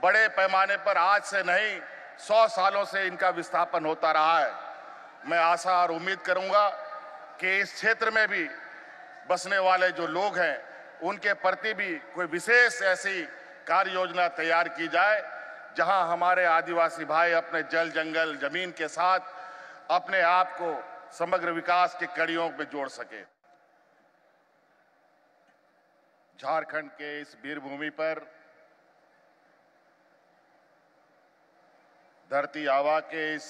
बड़े पैमाने पर आज से नहीं 100 सालों से इनका विस्थापन होता रहा है। मैं आशा और उम्मीद करूंगा कि इस क्षेत्र में भी बसने वाले जो लोग हैं उनके प्रति भी कोई विशेष ऐसी कार्य योजना तैयार की जाए जहां हमारे आदिवासी भाई अपने जल जंगल जमीन के साथ अपने आप को समग्र विकास की कड़ियों में जोड़ सके। झारखंड के इस वीरभूमि पर, धरती आबा के इस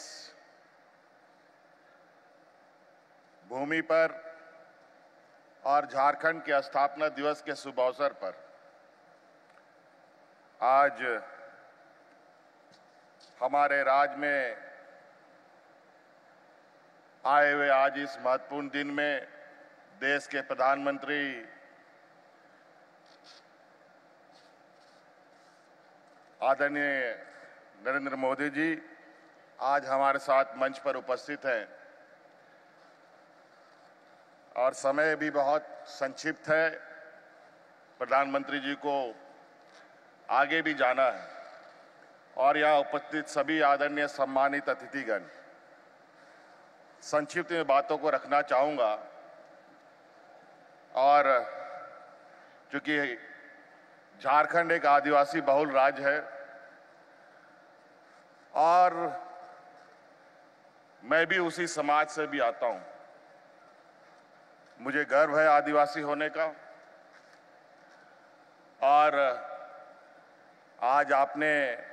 भूमि पर और झारखंड के स्थापना दिवस के शुभ अवसर पर आज हमारे राज्य में आए हुए आज इस महत्वपूर्ण दिन में देश के प्रधानमंत्री आदरणीय नरेंद्र मोदी जी आज हमारे साथ मंच पर उपस्थित हैं और समय भी बहुत संक्षिप्त है। प्रधानमंत्री जी को आगे भी जाना है और यहाँ उपस्थित सभी आदरणीय सम्मानित अतिथिगण, संक्षिप्त में बातों को रखना चाहूंगा। और चूंकि झारखंड एक आदिवासी बहुल राज्य है और मैं भी उसी समाज से भी आता हूं, मुझे गर्व है आदिवासी होने का। और आज आपने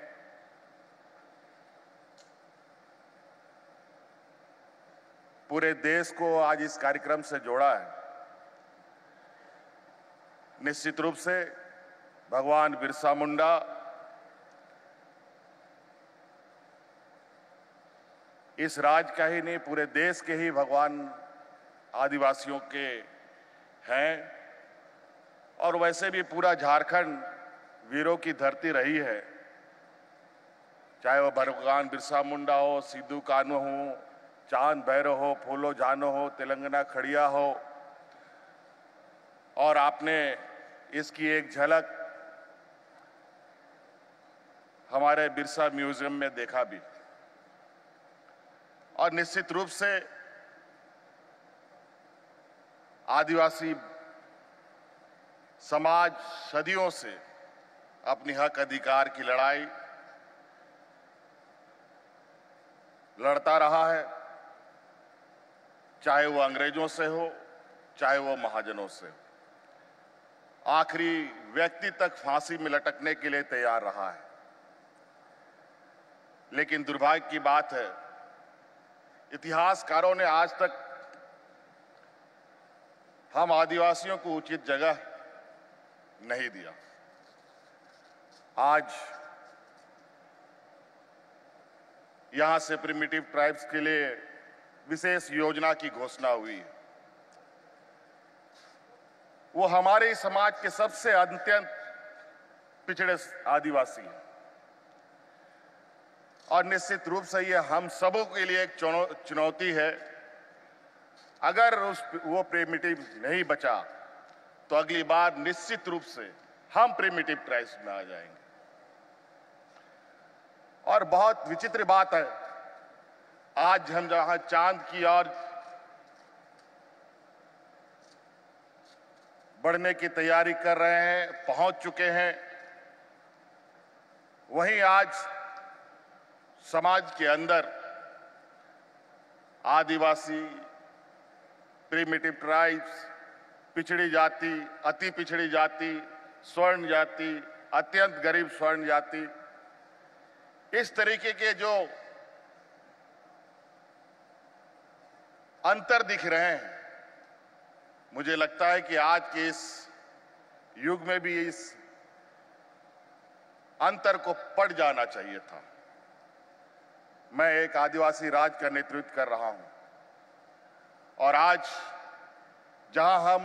पूरे देश को आज इस कार्यक्रम से जोड़ा है। निश्चित रूप से भगवान बिरसा मुंडा इस राज्य का ही नहीं, पूरे देश के ही भगवान आदिवासियों के हैं और वैसे भी पूरा झारखंड वीरों की धरती रही है। चाहे वो भगवान बिरसा मुंडा हो, सिद्धू कान्हू हो, चांद भैरव हो, फूलो जानो हो, तेलंगाना खड़िया हो। और आपने इसकी एक झलक हमारे बिरसा म्यूजियम में देखा भी। और निश्चित रूप से आदिवासी समाज सदियों से अपनी हक अधिकार की लड़ाई लड़ता रहा है, चाहे वो अंग्रेजों से हो, चाहे वो महाजनों से हो। आखिरी व्यक्ति तक फांसी में लटकने के लिए तैयार रहा है। लेकिन दुर्भाग्य की बात है, इतिहासकारों ने आज तक हम आदिवासियों को उचित जगह नहीं दिया। आज यहां से प्रिमिटिव ट्राइब्स के लिए विशेष योजना की घोषणा हुई है। वो हमारे समाज के सबसे अत्यंत पिछड़े आदिवासी हैं और निश्चित रूप से ये हम सबों के लिए एक चुनौती है। अगर वो प्रिमिटिव नहीं बचा तो अगली बार निश्चित रूप से हम प्रिमिटिव ट्राइब्स में आ जाएंगे। और बहुत विचित्र बात है, आज हम जहां चांद की ओर बढ़ने की तैयारी कर रहे हैं, पहुंच चुके हैं, वहीं आज समाज के अंदर आदिवासी, प्रिमिटिव ट्राइब्स, पिछड़ी जाति, अति पिछड़ी जाति, स्वर्ण जाति, अत्यंत गरीब स्वर्ण जाति, इस तरीके के जो अंतर दिख रहे हैं, मुझे लगता है कि आज के इस युग में भी इस अंतर को पढ़ जाना चाहिए था। मैं एक आदिवासी राज्य का नेतृत्व कर रहा हूं और आज जहां हम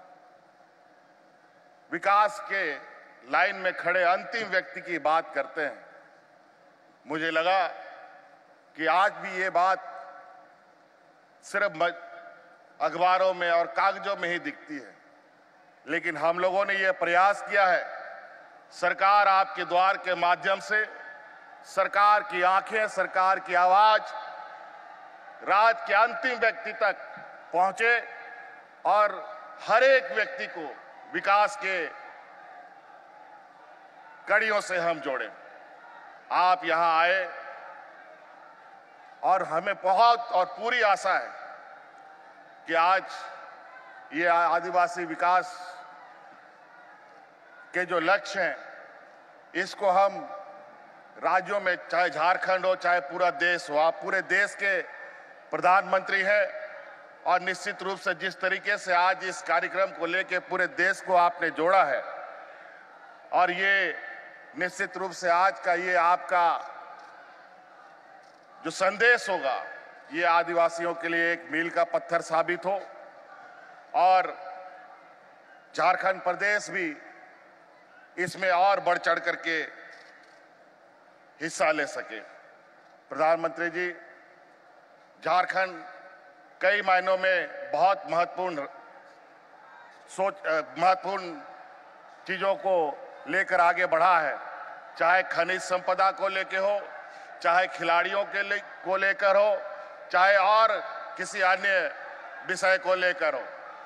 विकास के लाइन में खड़े अंतिम व्यक्ति की बात करते हैं, मुझे लगा कि आज भी ये बात सिर्फ अखबारों में और कागजों में ही दिखती है, लेकिन हम लोगों ने ये प्रयास किया है सरकार आपके द्वार के माध्यम से, सरकार की आंखें, सरकार की आवाज राज्य के अंतिम व्यक्ति तक पहुंचे और हर एक व्यक्ति को विकास के कड़ियों से हम जोड़ें। आप यहां आए और हमें बहुत और पूरी आशा है कि आज ये आदिवासी विकास के जो लक्ष्य हैं, इसको हम राज्यों में, चाहे झारखंड हो चाहे पूरा देश हो, आप पूरे देश के प्रधानमंत्री हैं और निश्चित रूप से जिस तरीके से आज इस कार्यक्रम को लेकर पूरे देश को आपने जोड़ा है, और ये निश्चित रूप से आज का ये आपका जो संदेश होगा, ये आदिवासियों के लिए एक मील का पत्थर साबित हो और झारखंड प्रदेश भी इसमें और बढ़ चढ़ करके हिस्सा ले सके। प्रधानमंत्री जी, झारखंड कई मायनों में बहुत महत्वपूर्ण चीजों को लेकर आगे बढ़ा है, चाहे खनिज संपदा को लेकर हो, चाहे खिलाड़ियों को लेकर हो, चाहे और किसी अन्य विषय को लेकर हो।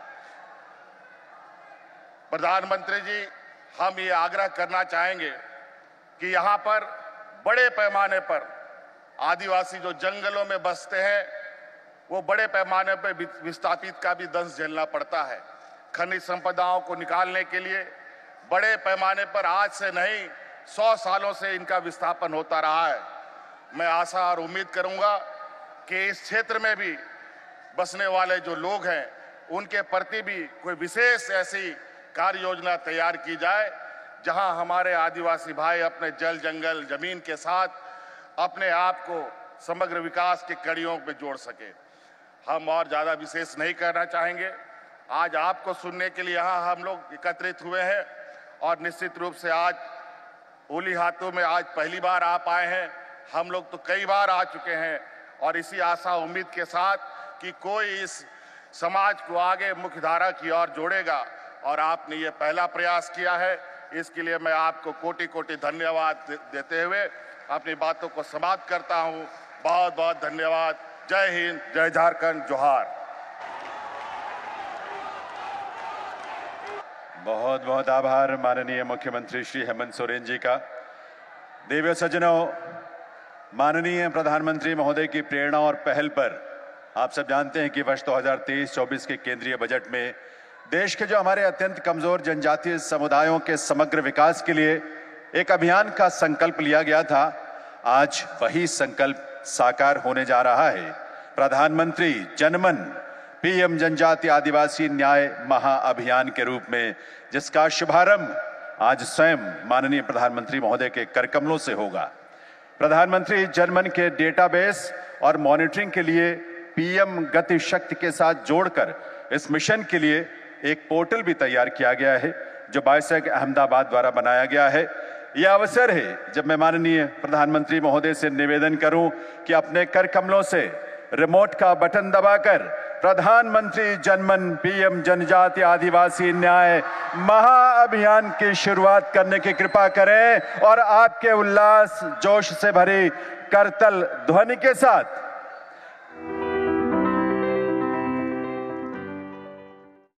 प्रधानमंत्री जी, हम ये आग्रह करना चाहेंगे कि यहाँ पर बड़े पैमाने पर आदिवासी जो जंगलों में बसते हैं, वो बड़े पैमाने पर विस्थापित का भी दंश झेलना पड़ता है। खनिज संपदाओं को निकालने के लिए बड़े पैमाने पर आज से नहीं 100 सालों से इनका विस्थापन होता रहा है। मैं आशा और उम्मीद करूंगा कि इस क्षेत्र में भी बसने वाले जो लोग हैं, उनके प्रति भी कोई विशेष ऐसी कार्य योजना तैयार की जाए जहां हमारे आदिवासी भाई अपने जल, जंगल, जमीन के साथ अपने आप को समग्र विकास के कड़ियों पे जोड़ सके। हम और ज्यादा विशेष नहीं करना चाहेंगे। आज आपको सुनने के लिए यहाँ हम लोग एकत्रित हुए हैं और निश्चित रूप से आज ओली हाथों में आज पहली बार आप आए हैं। हम लोग तो कई बार आ चुके हैं और इसी आशा उम्मीद के साथ कि कोई इस समाज को आगे मुख्यधारा की ओर जोड़ेगा, और आपने ये पहला प्रयास किया है, इसके लिए मैं आपको कोटि कोटि धन्यवाद देते हुए अपनी बातों को समाप्त करता हूं। बहुत बहुत धन्यवाद। जय हिंद, जय झारखंड, जोहार। बहुत बहुत आभार माननीय मुख्यमंत्री श्री हेमंत सोरेन जी का। देवियों सज्जनों, माननीय प्रधानमंत्री महोदय की प्रेरणा और पहल पर आप सब जानते हैं कि वर्ष 2023-24 के केंद्रीय बजट में देश के जो हमारे अत्यंत कमजोर जनजातीय समुदायों के समग्र विकास के लिए एक अभियान का संकल्प लिया गया था। आज वही संकल्प साकार होने जा रहा है। प्रधानमंत्री जनमन पीएम जनजाति आदिवासी न्याय महाअभियान के रूप में, जिसका शुभारंभ आज स्वयं माननीय प्रधानमंत्री महोदय के करकमलों से होगा। प्रधानमंत्री जनमन के डेटाबेस और मॉनिटरिंग के लिए पीएम गति शक्ति के साथ जोड़कर इस मिशन के लिए एक पोर्टल भी तैयार किया गया है, जो बायसेग अहमदाबाद द्वारा बनाया गया है। यह अवसर है जब मैं माननीय प्रधानमंत्री महोदय से निवेदन करूं कि अपने कर कमलों से रिमोट का बटन दबाकर प्रधानमंत्री जनमन पीएम जनजाति आदिवासी न्याय महाअभियान की शुरुआत करने की कृपा करें और आपके उल्लास जोश से भरी करतल ध्वनि के साथ